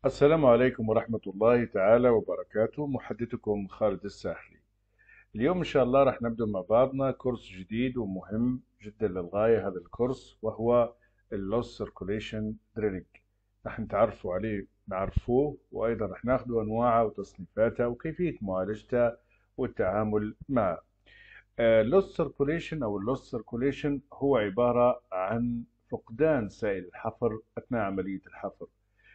السلام عليكم ورحمة الله تعالى وبركاته. محدثكم خالد الساحلي. اليوم إن شاء الله راح نبدأ مع بعضنا كورس جديد ومهم جدا للغاية. هذا الكورس وهو اللوس سيركوليشن دريلينج. راح نعرفوه، وأيضا راح ناخذ أنواعه وتصنيفاته وكيفية معالجته والتعامل معه. اللوس سيركوليشن أو اللوس سيركوليشن هو عبارة عن فقدان سائل الحفر أثناء عملية الحفر.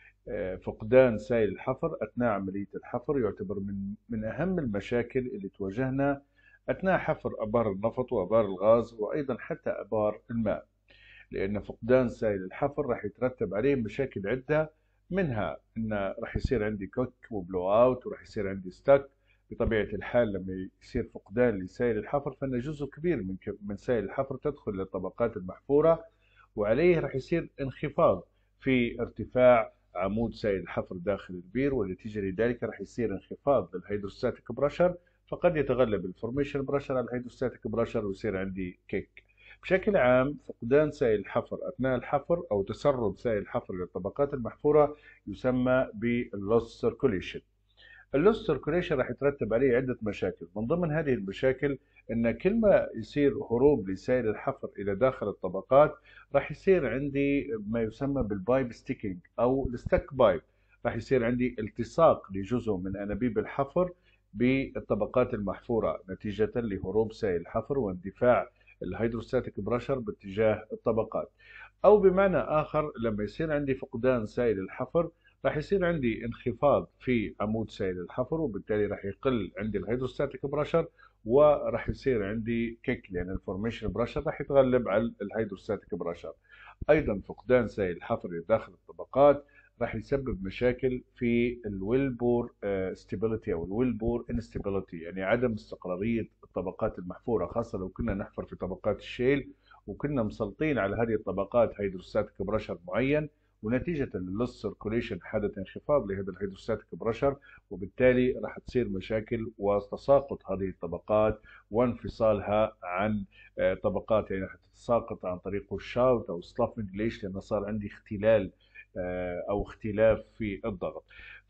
فقدان سائل الحفر أثناء عملية الحفر يعتبر من أهم المشاكل اللي تواجهنا أثناء حفر أبار النفط وأبار الغاز وأيضا حتى أبار الماء، لأن فقدان سائل الحفر راح يترتب عليه مشاكل عدة. منها أن راح يصير عندي كوك وبلو أوت، وراح يصير عندي ستك. بطبيعة الحال لما يصير فقدان لسائل الحفر فإن جزء كبير من سائل الحفر تدخل للطبقات المحفورة، وعليه راح يصير انخفاض في ارتفاع عمود سائل الحفر داخل البير، ونتيجة لذلك راح يصير انخفاض للهيدروستاتيك برشر، فقد يتغلب الفورميشن برشر على الهيدروستاتيك برشر ويصير عندي كيك. بشكل عام فقدان سائل الحفر أثناء الحفر أو تسرب سائل الحفر للطبقات المحفورة يسمى باللوس سيركوليشن. اللوس سيركوليشن راح يترتب عليه عدة مشاكل. من ضمن هذه المشاكل ان كل ما يصير هروب لسائل الحفر الى داخل الطبقات راح يصير عندي ما يسمى بالبايب ستيكينج او الستك بايب. راح يصير عندي التصاق لجزء من انابيب الحفر بالطبقات المحفورة نتيجة لهروب سائل الحفر واندفاع الهيدروستاتيك برشر باتجاه الطبقات. او بمعنى اخر لما يصير عندي فقدان سائل الحفر راح يصير عندي انخفاض في عمود سائل الحفر، وبالتالي راح يقل عندي الهيدروستاتيك برشر وراح يصير عندي كيك، لان الفورميشن برشر راح يتغلب على الهيدروستاتيك برشر. ايضا فقدان سائل الحفر داخل الطبقات راح يسبب مشاكل في الويل بور ستابيليتي او الويل بور انستابيليتي، يعني عدم استقراريه الطبقات المحفوره، خاصه لو كنا نحفر في طبقات الشيل وكنا مسلطين على هذه الطبقات هيدروستاتيك برشر معين، ونتيجة للوس سيركوليشن حدث انخفاض لهذا الهيدروستاتيك برشر، وبالتالي راح تصير مشاكل وتساقط هذه الطبقات وانفصالها عن طبقات، يعني راح تتساقط عن طريق الشاوت او سلافنج. ليش؟ لانه صار عندي اختلال او اختلاف في الضغط.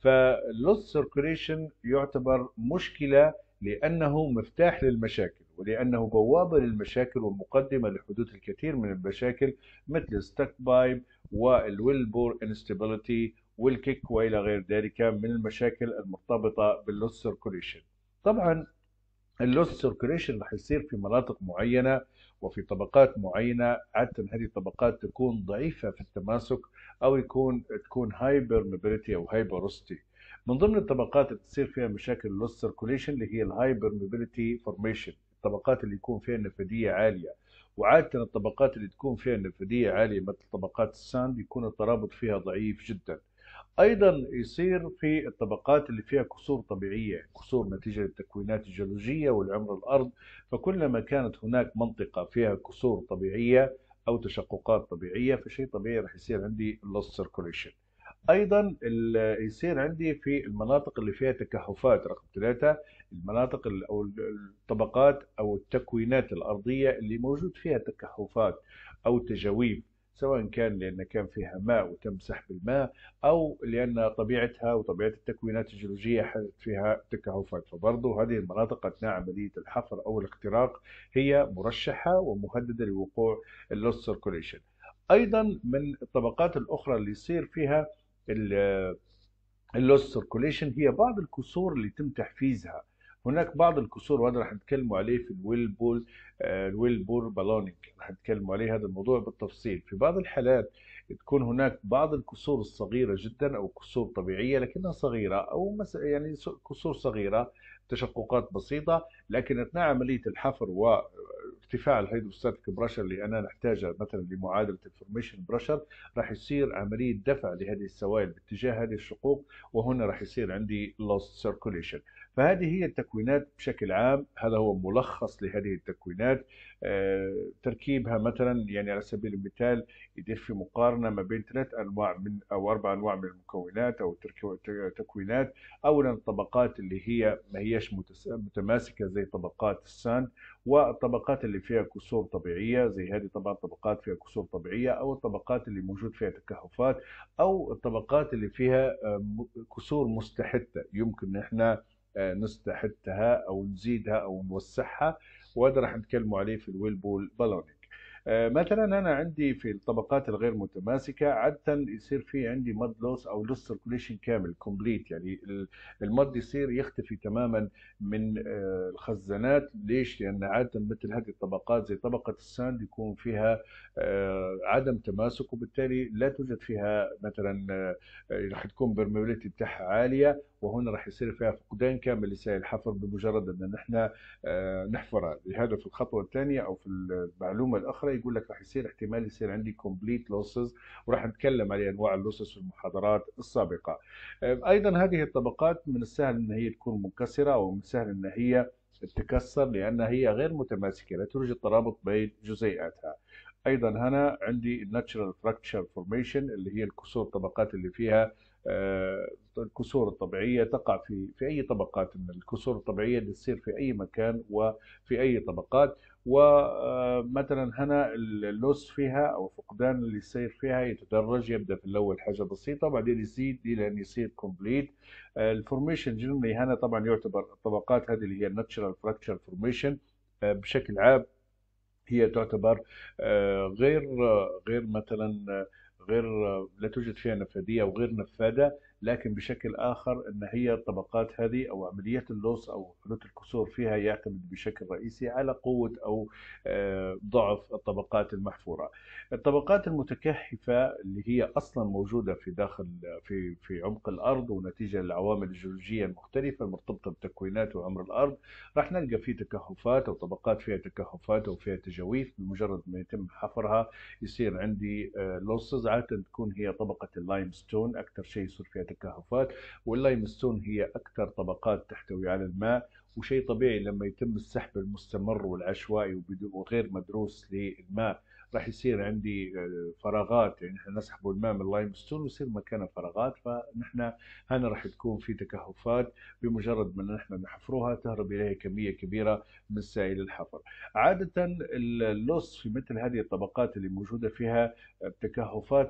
فاللوس سيركوليشن يعتبر مشكلة لأنه مفتاح للمشاكل، ولأنه بوابة للمشاكل ومقدمة لحدوث الكثير من المشاكل مثل الستك بايب والويل بور انستابيليتي والكيك والى غير ذلك من المشاكل المرتبطه باللوس سيركوليشن. طبعا اللوس سيركوليشن راح يصير في مناطق معينه وفي طبقات معينه، عاده هذه الطبقات تكون ضعيفه في التماسك او تكون هايبر موبيليتي او هايبروستي. من ضمن الطبقات اللي تصير فيها مشاكل اللوس سيركوليشن اللي هي الهايبر موبيليتي فورميشن، الطبقات اللي يكون فيها نفاديه عاليه. وعاده الطبقات اللي تكون فيها نفاديه عاليه مثل طبقات الساند يكون الترابط فيها ضعيف جدا. ايضا يصير في الطبقات اللي فيها كسور طبيعيه، كسور نتيجه للتكوينات الجيولوجيه والعمر الارض، فكلما كانت هناك منطقه فيها كسور طبيعيه او تشققات طبيعيه فشيء طبيعي راح يصير عندي اللوس سيركوليشن. ايضا يصير عندي في المناطق اللي فيها تكهفات. رقم ثلاثة، المناطق او الطبقات او التكوينات الارضيه اللي موجود فيها تكهفات او تجاويف، سواء كان لان كان فيها ماء وتم سحب الماء، او لان طبيعتها وطبيعه التكوينات الجيولوجيه حدث فيها تكهفات، فبرضه هذه المناطق اثناء عمليه الحفر او الاختراق هي مرشحه ومهدده لوقوع اللوس سيركوليشن. ايضا من الطبقات الاخرى اللي يصير فيها اللوس سيركوليشن هي بعض الكسور اللي يتم تحفيزها. هناك بعض الكسور وهذا راح نتكلم عليه في الويل بول بالونينج، راح نتكلم عليه هذا الموضوع بالتفصيل. في بعض الحالات تكون هناك بعض الكسور الصغيرة جدا او كسور طبيعية لكنها صغيرة، او يعني كسور صغيرة تشققات بسيطة، لكن اثناء عملية الحفر وارتفاع الهيدروستاتيك برشر اللي انا نحتاجها مثلا لمعادلة الفورميشن برشر راح يصير عملية دفع لهذه السوائل باتجاه هذه الشقوق، وهنا راح يصير عندي lost circulation. فهذه هي التكوينات بشكل عام، هذا هو ملخص لهذه التكوينات. تركيبها مثلا يعني على سبيل المثال يدير في مقارنة ما بين 3 أنواع من أو 4 أنواع من المكونات أو تكوينات. أولا الطبقات اللي هي ما هيش متماسكة زي طبقات الساند، والطبقات اللي فيها كسور طبيعية زي هذه طبعا طبقات فيها كسور طبيعية، أو الطبقات اللي موجود فيها تكهفات، أو الطبقات اللي فيها كسور مستحثة يمكن إن احنا نستحثها أو نزيدها أو نوسعها، وهذا راح نتكلموا عليه في الويل بول بالونينج. مثلا انا عندي في الطبقات الغير متماسكه عاده يصير في عندي مد لوس او لوس سيركوليشن كامل كومبليت، يعني المد يصير يختفي تماما من الخزانات. ليش؟ لان عاده مثل هذه الطبقات زي طبقه الساند يكون فيها عدم تماسك، وبالتالي لا توجد فيها مثلا راح تكون برميابيليتي بتاعها عاليه، وهنا راح يصير فيها فقدان كامل لسائل الحفر بمجرد ان نحن نحفرها. لهذا في الخطوه الثانيه او في المعلومه الاخرى يقول لك راح يصير احتمال يصير عندي كومبليت لوسز، وراح نتكلم على انواع اللوسز في المحاضرات السابقه. ايضا هذه الطبقات من السهل ان هي تكون منكسره، او من السهل ان هي تتكسر لانها هي غير متماسكه، لا توجد ترابط بين جزيئاتها. ايضا هنا عندي الناتشرال فراكتشر فورميشن اللي هي الكسور، الطبقات اللي فيها الكسور الطبيعيه تقع في اي طبقات من الكسور الطبيعيه اللي تصير في اي مكان وفي اي طبقات. ومثلا هنا اللوس فيها او فقدان اللي يصير فيها يتدرج، يبدا في الاول حاجه بسيطه وبعدين يزيد الى ان يصير كومبليت. الفورميشن جنرالي هنا طبعا يعتبر الطبقات هذه اللي هي الناتشرال فراكتشر فورميشن بشكل عام هي تعتبر غير مثلا غير لا توجد فيها نفادية أو غير نفاذة، لكن بشكل آخر أن هي الطبقات هذه أو عمليات اللوص أو حدوث الكسور فيها يعتمد بشكل رئيسي على قوة أو ضعف الطبقات المحفورة. الطبقات المتكهفة اللي هي أصلا موجودة في داخل في عمق الأرض، ونتيجة للعوامل الجيولوجية المختلفة المرتبطة بتكوينات وعمر الأرض راح نلقى في تكهفات أو طبقات فيها تكهفات أو فيها تجاويف. بمجرد ما يتم حفرها يصير عندي لوسز، عادة تكون هي طبقة اللايم ستون أكثر شيء يصير فيها تكهفات، واللايم ستون هي أكثر طبقات تحتوي على الماء. وشيء طبيعي لما يتم السحب المستمر والعشوائي وغير مدروس للماء راح يصير عندي فراغات، يعني احنا نسحب الماء من اللايم ستون ويصير مكانها فراغات، فنحن هنا راح تكون في تكهفات بمجرد ما نحن نحفرها تهرب اليها كميه كبيره من سائل الحفر. عاده اللص في مثل هذه الطبقات اللي موجوده فيها التكهفات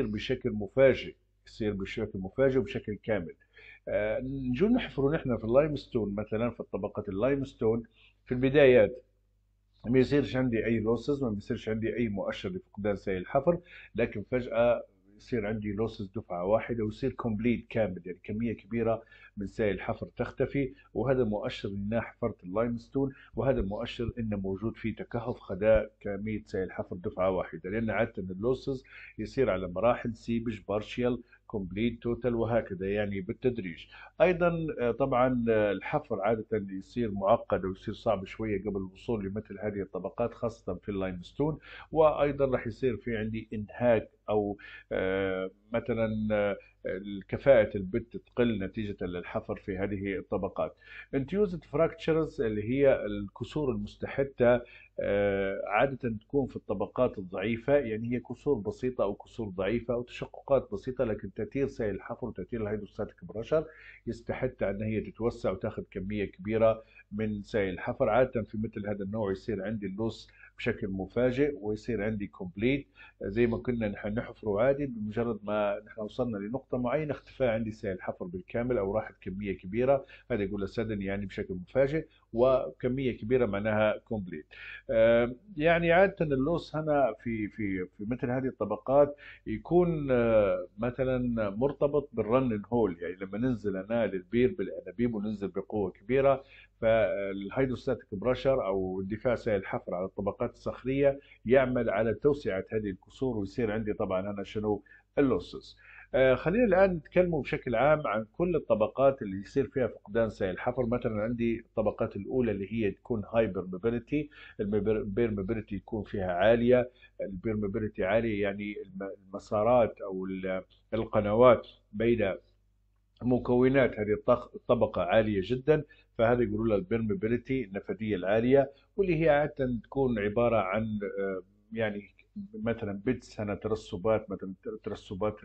يصير بشكل مفاجئ وبشكل كامل. نجو نحفر نحن في اللايم ستون مثلا في طبقه اللايم ستون في البدايات ما يصيرش عندي اي لوسز، ما بيصيرش عندي اي مؤشر لفقدان سائل الحفر، لكن فجاه يصير عندي لوسز دفعه واحده ويصير كومبليت كامل، يعني كميه كبيره من سائل الحفر تختفي، وهذا مؤشر اني حفرت اللايمستون، وهذا مؤشر انه موجود في تكهف خداء كميه سائل الحفر دفعه واحده، لان عاده اللوسز يصير على مراحل سيبج بارشيال كومبليت توتال وهكذا يعني بالتدريج. ايضا طبعا الحفر عاده يصير معقد ويصير صعب شويه قبل الوصول لمثل هذه الطبقات خاصه في اللايمستون. وايضا راح يصير في عندي انهاك او مثلا كفاءة البت تقل نتيجة للحفر في هذه الطبقات. انتيوزد فراكتشرز اللي هي الكسور المستحدة عادة تكون في الطبقات الضعيفة، يعني هي كسور بسيطة أو كسور ضعيفة أو تشققات بسيطة، لكن تأثير سائل الحفر وتأثير الهيدروستاتيك بريشر يستحث أن هي تتوسع وتاخذ كمية كبيرة من سائل الحفر. عادة في مثل هذا النوع يصير عندي اللص بشكل مفاجئ ويصير عندي كومبليت زي ما كنا نحن نحفره عادي، بمجرد ما نحن وصلنا لنقطة معينة اختفى عندي سائل الحفر بالكامل أو راحت كمية كبيرة، هذا يقول سدن يعني بشكل مفاجئ، وكمية كبيرة معناها كومبليت. يعني عادة اللوس هنا في مثل هذه الطبقات يكون مثلا مرتبط بالرن هول، يعني لما ننزل انا للبير بالانابيب وننزل بقوه كبيره، فالهيدروستاتيك بريشر او اندفاع سائل الحفر على الطبقات الصخريه يعمل على توسعه هذه الكسور، ويصير عندي طبعا انا شنو اللوسز. خلينا الآن نتكلم بشكل عام عن كل الطبقات اللي يصير فيها فقدان سائل الحفر. مثلا عندي الطبقات الأولى اللي هي تكون هاي بيرميبيليتي، البيرميبيليتي يكون فيها عالية. البيرميبيليتي عالية يعني المسارات أو القنوات بين مكونات هذه الطبقة عالية جدا، فهذا يقولوا لها البرميبيليتي، النفادية العالية، واللي هي عادة تكون عبارة عن يعني مثلا بدسنة ترسبات، مثلا ترسبات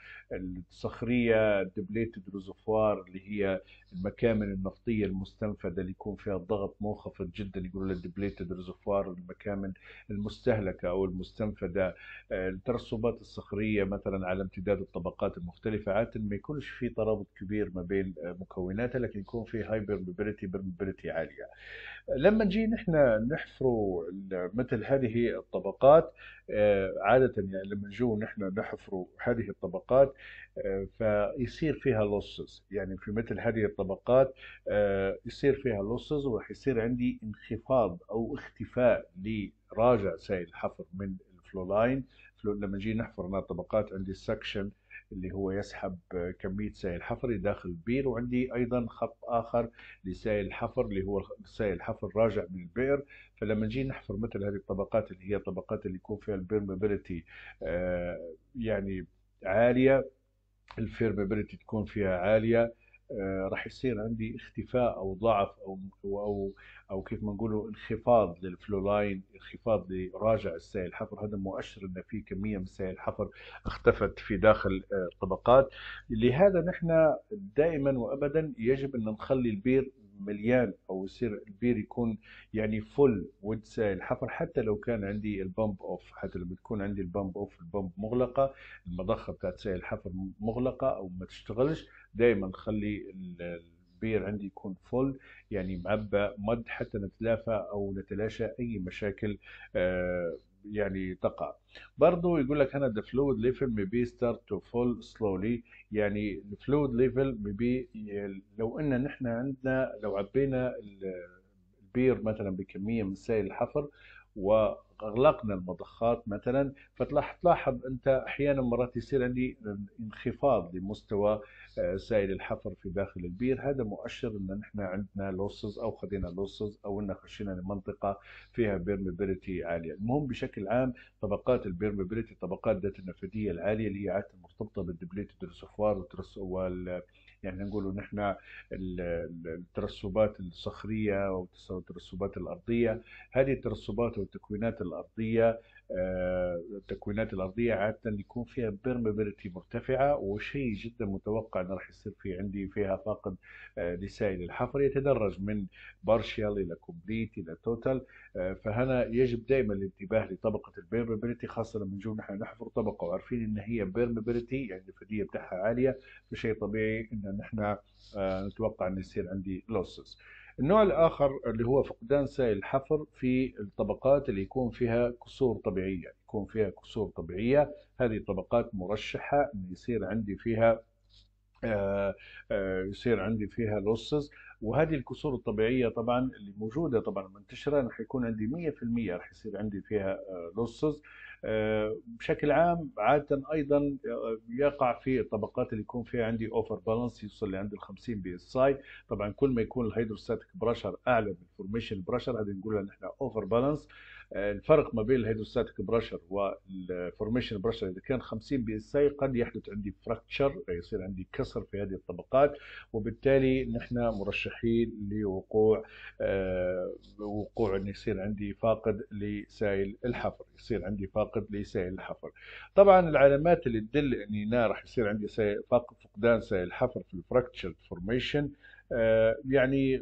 الصخرية، الدبليتد ريزرفوار اللي هي المكامن النفطية المستنفذة اللي يكون فيها الضغط منخفض جدا، يقولوا لها الدبليتد ريزرفوار، المكامن المستهلكة أو المستنفذة. الترسبات الصخرية مثلا على امتداد الطبقات المختلفة عادة ما يكونش في ترابط كبير ما بين مكوناتها، لكن يكون في هاي برمبيليتي عالية. لما نجي نحن نحفروا مثل هذه الطبقات، عادة يعني لما نجو نحن نحفروا هذه الطبقات، فيصير فيها لوسز، يعني في مثل هذه الطبقات يصير فيها لوسز، وراح يصير عندي انخفاض او اختفاء لراجع سائل الحفر من الفلولاين. لما نجي نحفر هنا الطبقات، عندي السكشن اللي هو يسحب كمية سائل حفري داخل البير، وعندي أيضا خط آخر لسائل الحفر اللي هو سائل الحفر راجع من البئر. فلما نجي نحفر مثل هذه الطبقات اللي هي الطبقات اللي يكون فيها البيرمابيلتي يعني عالية، الفيرمابيلتي تكون فيها عالية، راح يصير عندي اختفاء او ضعف او كيف ما نقولوا انخفاض للفلولاين، انخفاض لراجع السائل الحفر. هذا مؤشر ان في كميه من السائل الحفر اختفت في داخل الطبقات. لهذا نحن دائما وابدا يجب ان نخلي البير مليان، او يصير البير يكون يعني فل ود سائل حفر، حتى لو كان عندي البامب اوف، حتى لما تكون عندي البامب اوف، البامب مغلقه، المضخه بتاعت سائل الحفر مغلقه او ما تشتغلش، دائما خلي البير عندي يكون فل، يعني معبى مد، حتى نتلافى او نتلاشى اي مشاكل يعني تقع. برضو يقول لك هنا the fluid level may be start to fall slowly. يعني الفلويد ليفل maybe، لو ان نحن عندنا، لو عبينا البير مثلا بكميه من سائل الحفر واغلقنا المضخات مثلا، فتلاحظ انت احيانا مرات يصير عندي انخفاض لمستوى سائل الحفر في داخل البير. هذا مؤشر ان نحن عندنا لوسز، او خدينا لوسز، او ان خشينا لمنطقه فيها بيرميبيليتي عاليه. المهم بشكل عام طبقات البيرميبيليتي، طبقات ذات النفاذيه العاليه اللي هي عاده مرتبطه بالدبليتد ريسرفوار يعني نقولوا نحن الترسبات الصخريه او الترسبات الارضيه. هذه الترسبات والتكوينات الارضيه، التكوينات الارضيه عاده يكون فيها بيرميبيليتي مرتفعه، وشيء جدا متوقع انه راح يصير في عندي فيها فاقد لسائل الحفر، يتدرج من بارشال الى كومبليت الى توتال. فهنا يجب دائما الانتباه لطبقه البيرميبيليتي، خاصه لما نجي نحن نحفر طبقه وعارفين ان هي بيرميبيليتي يعني النفاذيه بتاعها عاليه، فشيء طبيعي ان نحن نتوقع ان يصير عندي لوسز. النوع الآخر اللي هو فقدان سائل الحفر في الطبقات اللي يكون فيها كسور طبيعية، يكون فيها كسور طبيعية. هذه الطبقات مرشحة أن يصير عندي فيها يصير عندي فيها لوسز. وهذه الكسور الطبيعية طبعا اللي موجودة طبعا منتشرة، راح يكون عندي 100% راح يصير عندي فيها لوسز. بشكل عام عادة أيضا يقع في الطبقات اللي يكون فيها عندي اوفر بالانس، يوصل لعند ال 50 بي اس اي. طبعا كل ما يكون الهيدروستاتيك بريشر اعلى من الفورميشن بريشر، هذا نقول نحن اوفر بالانس. الفرق ما بين الهيدروستاتيك بريشر والفورميشن بريشر اذا كان 50 بي اس اي قد يحدث عندي فراكتشر، يصير عندي كسر في هذه الطبقات، وبالتالي نحن مرشحين لوقوع ان يصير عندي فاقد لسائل الحفر، يصير عندي فاقد لسائل الحفر. طبعا العلامات اللي تدل اني انا راح يصير عندي فقدان سائل الحفر في الفراكتشر فورميشن، يعني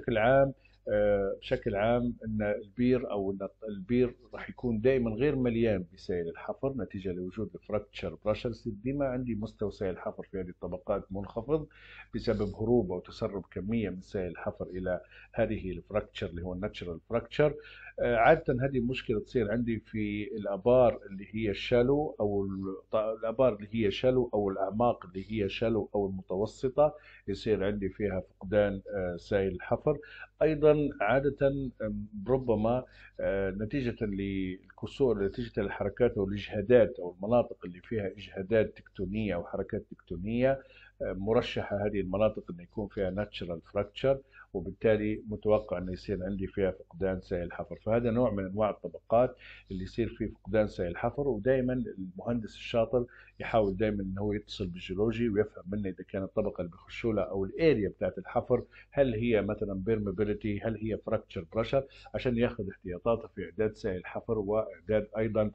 بشكل عام ان البير، او ان البير راح يكون دائما غير مليان بسائل الحفر نتيجه لوجود الفراكتشر بريشر. ديما عندي مستوى سائل الحفر في هذه الطبقات منخفض بسبب هروب او تسرب كميه من سائل الحفر الى هذه الفراكتشر اللي هو الناتشرال فراكتشر. عاده هذه المشكله تصير عندي في الابار اللي هي الشالو، او الابار اللي هي شالو، او الاعماق اللي هي شالو او المتوسطه، يصير عندي فيها فقدان سائل الحفر. ايضا عاده ربما نتيجه للكسور، نتيجه للحركات او الاجهادات او المناطق اللي فيها اجهادات تكتونيه او حركات تكتونيه، مرشحه هذه المناطق ان يكون فيها ناتشرال فراكتشر. وبالتالي متوقع انه يصير عندي فيها فقدان سائل حفر. فهذا نوع من انواع الطبقات اللي يصير فيه فقدان سائل حفر. ودائما المهندس الشاطر يحاول دائما انه هو يتصل بالجيولوجي ويفهم منه اذا كانت الطبقه اللي بخشوا لها او الاريا بتاعت الحفر هل هي مثلا بيرمابيليتي، هل هي فراكتشر بريشر، عشان ياخذ احتياطاته في اعداد سائل الحفر واعداد ايضا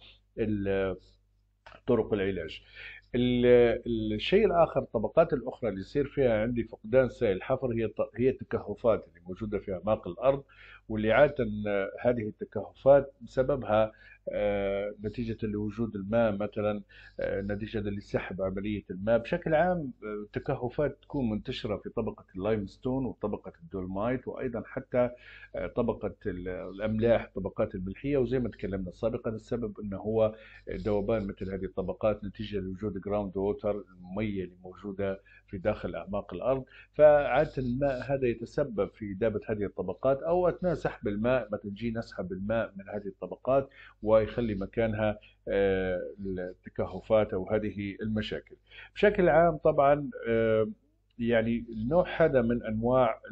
طرق العلاج. الشيء الاخر، الطبقات الاخرى اللي يصير فيها عندي فقدان سائل الحفر هي التكهفات اللي موجوده في اعماق الارض، واللي عاده هذه التكهفات بسببها نتيجة لوجود الماء مثلا، نتيجة لسحب عملية الماء بشكل عام. التكهفات تكون منتشرة في طبقة اللايمستون وطبقة الدولمايت، وأيضا حتى طبقة الأملاح، الطبقات الملحية. وزي ما تكلمنا سابقا السبب أنه هو ذوبان مثل هذه الطبقات نتيجة لوجود جراوند ووتر، المية اللي موجودة في داخل أعماق الأرض. فعادة الماء هذا يتسبب في إذابة هذه الطبقات، أو أثناء سحب الماء مثلا نجي نسحب الماء من هذه الطبقات ويخلي مكانها التكهفات أو هذه المشاكل. بشكل عام طبعا يعني النوع هذا من أنواع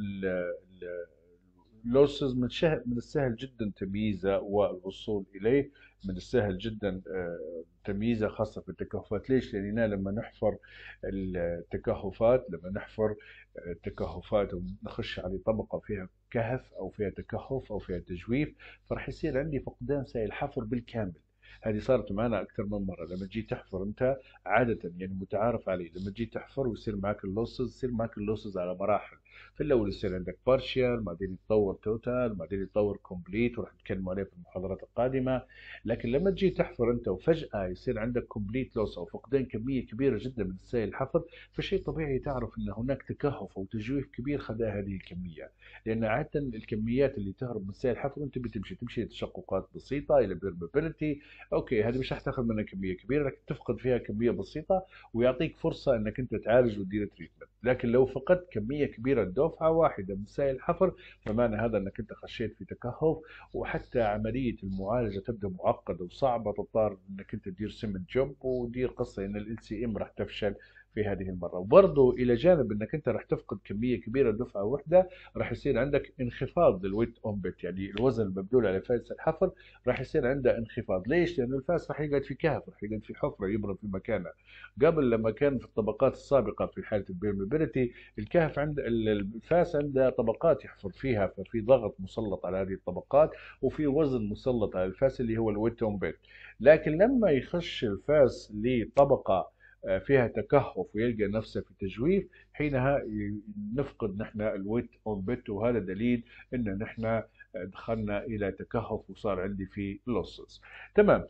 اللوسز من السهل جدا تمييزه والوصول إليه، من السهل جدا تمييزه خاصة في التكهفات. ليش؟ لأننا لما نحفر التكهفات، لما نحفر التكهفات ونخش على طبقة فيها كهف أو فيها تكهف أو فيها تجويف، فرح يصير عندي فقدان سائل حفر بالكامل. هذه صارت معنا أكثر من مرة. لما تجي تحفر أنت عادة يعني متعارف عليه، لما تجي تحفر ويصير معك اللوسز، يصير معك اللوسز على مراحل. في الأول يصير عندك بارشيال، بعدين يتطور توتال، بعدين يتطور كومبليت، وراح نتكلم عليه في المحاضرات القادمة. لكن لما تجي تحفر أنت وفجأة يصير عندك كومبليت لوس أو فقدان كمية كبيرة جدا من السائل الحفر، فشيء طبيعي تعرف أن هناك تكهف أو تجويف كبير خلال هذه الكمية. لأن عادة الكميات اللي تهرب من السائل الحفر أنت تمشي لتشققات بسيطة إلى بيرمابيلتي. اوكي، هذه مش رح تاخذ منها كميه كبيره، لكن تفقد فيها كميه بسيطه ويعطيك فرصه انك انت تعالج وتدير تريتمنت. لكن لو فقدت كميه كبيره دفعه واحده من سائل الحفر، فمعنى هذا انك انت خشيت في تكهف، وحتى عمليه المعالجه تبدا معقده وصعبه، تضطر انك انت تدير سمنت جوب ودير قصه ان ال سي ام راح تفشل في هذه المره. وبرضه الى جانب انك انت راح تفقد كميه كبيره دفعه واحده، راح يصير عندك انخفاض للويت اون بيت، يعني الوزن المبذول على فايز الحفر راح يصير عنده انخفاض. ليش؟ لأن الفاس راح يقعد في كهف، راح يقعد في حفرة يبرد في مكانه. قبل لما كان في الطبقات السابقة في حالة البيرمابيلتي، الكهف عند الفاس عنده طبقات يحفر فيها، ففي ضغط مسلط على هذه الطبقات وفي وزن مسلط على الفاس اللي هو الويتون بيت. لكن لما يخش الفاس لطبقة فيها تكهف ويلقى نفسه في تجويف، حينها نفقد نحن الويت اون بيت، وهذا دليل ان نحن دخلنا الى تكهف وصار عندي في لوسز. تمام.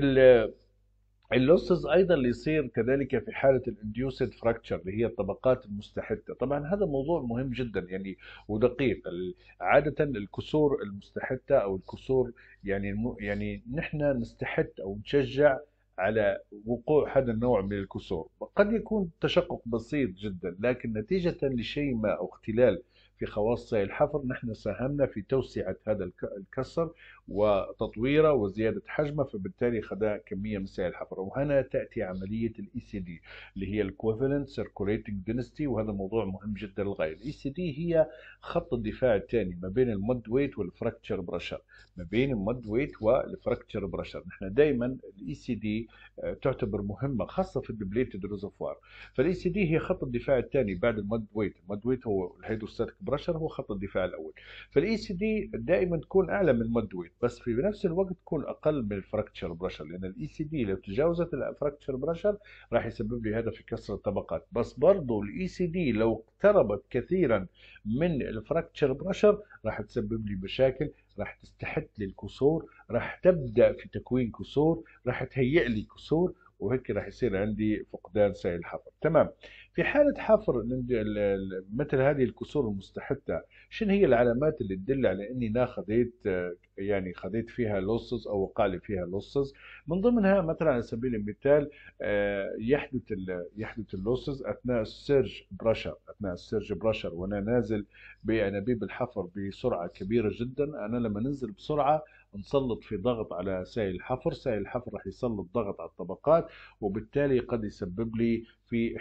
اللوسز ايضا اللي يصير كذلك في حاله الانديوسد فراكتشر اللي هي الطبقات المستحده. طبعا هذا موضوع مهم جدا يعني ودقيق. عاده الكسور المستحده او الكسور يعني نحن نستحد او نشجع على وقوع هذا النوع من الكسور. قد يكون تشقق بسيط جدا، لكن نتيجه لشيء ما او اختلال في خواص سائل الحفر نحن ساهمنا في توسعة هذا الكسر وتطويره وزيادة حجمه، فبالتالي خدنا كمية من سائل الحفر. وهنا تأتي عملية الاي سي دي اللي هي الكوفالنت سيركوليتنج دينستي، وهذا موضوع مهم جدا للغاية. الاي سي دي هي خط الدفاع الثاني ما بين المد ويت والفراكتشر برشر، ما بين المد ويت والفراكتشر برشر. نحن دائما الاي سي دي تعتبر مهمة خاصة في الدبليتد ريزرفوار. فالاي سي دي هي خط الدفاع الثاني بعد المد ويت. المد ويت هو الهيدروستاتيك برشر، هو خط الدفاع الاول. فالاي سي دي دائما تكون اعلى من المد ويت، بس في نفس الوقت تكون اقل من الفراكتشر برشر، لان الاي سي دي لو تجاوزت الفراكتشر برشر راح يسبب لي هذا في كسر الطبقات. بس برضه الاي سي دي لو اقتربت كثيرا من الفراكتشر برشر راح تسبب لي مشاكل، راح تستحد لي الكسور، راح تبدا في تكوين كسور، راح تهيئ لي كسور، وهيك راح يصير عندي فقدان سائل الحفر. تمام. في حالة حفر مثل هذه الكسور المستحدة، شنو هي العلامات اللي تدل على اني انا خذيت يعني خذيت فيها لوسز او وقع لي فيها لوسز؟ من ضمنها مثلا على سبيل المثال يحدث اللوسز اثناء السيرج برشر. اثناء السيرج برشر وانا نازل بانابيب الحفر بسرعة كبيرة جدا، انا لما ننزل بسرعة نسلط في ضغط على سائل الحفر. سائل الحفر راح يسلط ضغط على الطبقات، وبالتالي قد يسبب لي في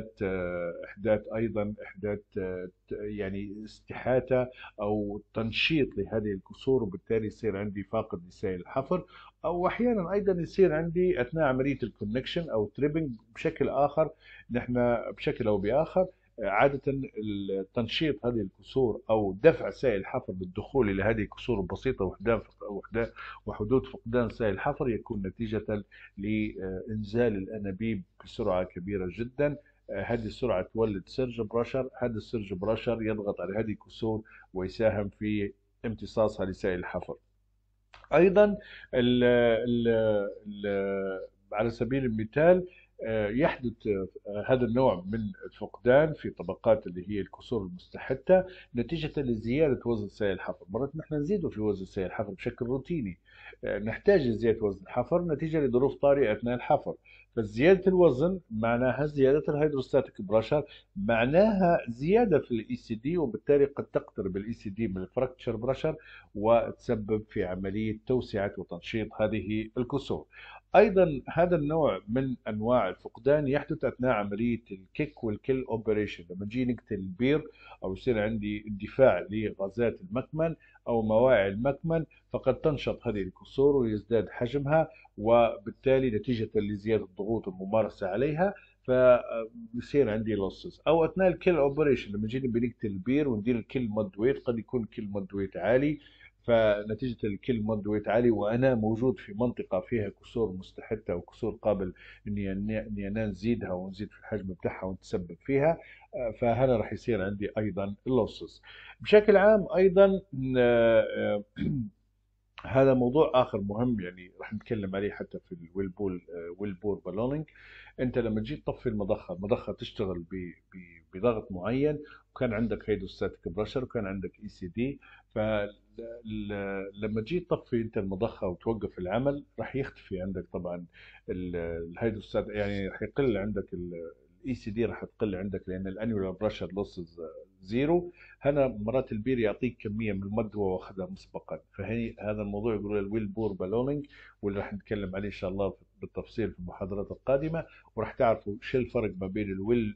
إحداث يعني استحاثة أو تنشيط لهذه الكسور، وبالتالي يصير عندي فاقد لسائل الحفر. أو أحيانا أيضا يصير عندي أثناء عملية الكونكشن أو تريبنج بشكل آخر، نحن بشكل أو بآخر عادة تنشيط هذه الكسور أو دفع سائل الحفر للدخول إلى هذه الكسور البسيطة وحدوث فقدان سائل الحفر يكون نتيجة لإنزال الأنابيب بسرعة كبيرة جدا. هذه السرعة تولد سيرج برشر، هذا السيرج برشر يضغط على هذه الكسور ويساهم في امتصاصها لسائل الحفر. أيضا ال ال ال على سبيل المثال يحدث هذا النوع من الفقدان في طبقات اللي هي الكسور المستحثة نتيجة لزيادة وزن سائل الحفر. مرات نحن نزيد في وزن سائل الحفر بشكل روتيني، نحتاج لزيادة وزن الحفر نتيجة لظروف طارئة أثناء الحفر. فزيادة الوزن معناها زيادة الهيدروستاتيك بريشر، معناها زيادة في الاي سي دي، وبالتالي قد تقترب الاي سي دي من الفراكتشر بريشر وتسبب في عملية توسعة وتنشيط هذه الكسور. ايضا هذا النوع من انواع الفقدان يحدث اثناء عمليه الكيك والكل اوبريشن. لما نجي نقتل البير او يصير عندي اندفاع لغازات المكمن او مواعي المكمن، فقد تنشط هذه الكسور ويزداد حجمها، وبالتالي نتيجه لزياده الضغوط الممارسه عليها فبصير عندي لوسز. او اثناء الكل اوبريشن لما نجي بنقتل البير وندير الكل مود ويت، قد يكون الكل مود ويت عالي، فنتيجة الكل مود ويت عالي وأنا موجود في منطقة فيها كسور مستحثة وكسور قابل إني أنا نزيدها ونزيد في الحجم بتاعها ونتسبب فيها، فهذا راح يصير عندي أيضا اللوسز. بشكل عام أيضا هذا موضوع اخر مهم يعني راح نتكلم عليه حتى في ويل بور بالونينج. انت لما تجي تطفي المضخه تشتغل بضغط معين، وكان عندك هيدروستاتيك بريشر وكان عندك اي سي دي، فلما تجي تطفي انت المضخه وتوقف العمل راح يختفي عندك طبعا الهيدروستات، يعني راح يقل عندك الاي سي دي، راح تقل عندك لان الانيولار بريشر لوسز زيرو. هنا مرات البير يعطيك كميه من المد هو واخذها مسبقا، فهي هذا الموضوع يقولوا الويل بور بالونينج، واللي راح نتكلم عليه ان شاء الله بالتفصيل في المحاضرات القادمه، وراح تعرفوا شو الفرق ما بين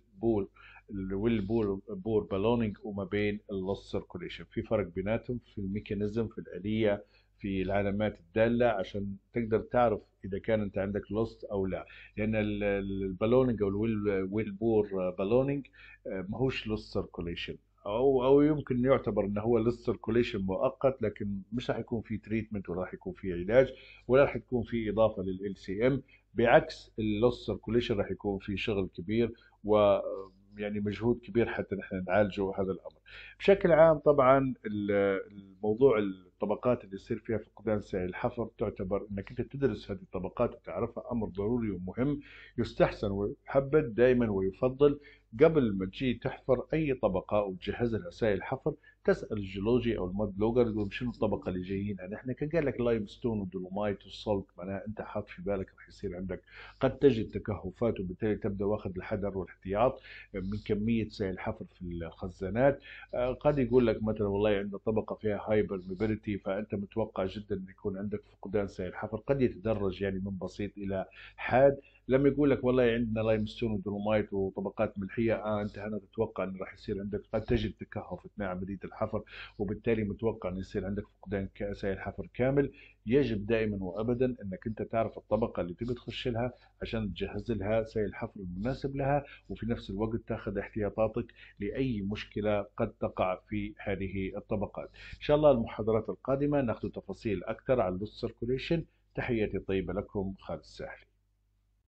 الويل بور بالونينج وما بين اللوس سيركوليشن. في فرق بيناتهم في الميكانيزم، في الآلية، في العلامات الدالة، عشان تقدر تعرف إذا كان أنت عندك لوست أو لا. لأن البالونينج أو الويل بور بالونينج ماهوش لوست سيركوليشن، او يمكن يعتبر انه هو للسيركوليشن مؤقت، لكن مش راح يكون في تريتمنت ولا راح يكون في علاج ولا راح تكون في اضافه لل سي ام. بعكس اللوس سيركوليشن راح يكون في شغل كبير و يعني مجهود كبير حتى نحن نعالجه هذا الامر. بشكل عام طبعا الموضوع الطبقات اللي يصير فيها فقدان سائل الحفر تعتبر انك انت تدرس هذه الطبقات وتعرفها امر ضروري ومهم. يستحسن ويحبذ دائما ويفضل قبل ما تجي تحفر اي طبقه وتجهز لها سائل حفر تسال الجيولوجي او المود لوجر يقول شنو الطبقه اللي جايين. يعني احنا كان قال لك لايم ستون ودولومايت والصلت، معناها انت حاط في بالك راح يصير عندك قد تجد تكهفات، وبالتالي تبدا واخذ الحذر والاحتياط من كميه سائل الحفر في الخزانات. قد يقول لك مثلا والله عندنا طبقه فيها هايبر موبيليتي، فانت متوقع جدا ان يكون عندك فقدان سائل حفر، قد يتدرج يعني من بسيط الى حاد. لما يقول لك والله عندنا لايمستون ودولومايت وطبقات ملحيه، انت هنا تتوقع ان راح يصير عندك قد تجد تكهف اثناء عمليه الحفر، وبالتالي متوقع ان يصير عندك فقدان سائل حفر كامل. يجب دائما وابدا انك انت تعرف الطبقه اللي تبي تخش لها عشان تجهز لها سائل الحفر المناسب لها، وفي نفس الوقت تاخذ احتياطاتك لاي مشكله قد تقع في هذه الطبقات. ان شاء الله المحاضرات القادمه ناخذ تفاصيل اكثر عن اللوس سيركوليشن. تحياتي طيبه لكم، خالد الساحلي.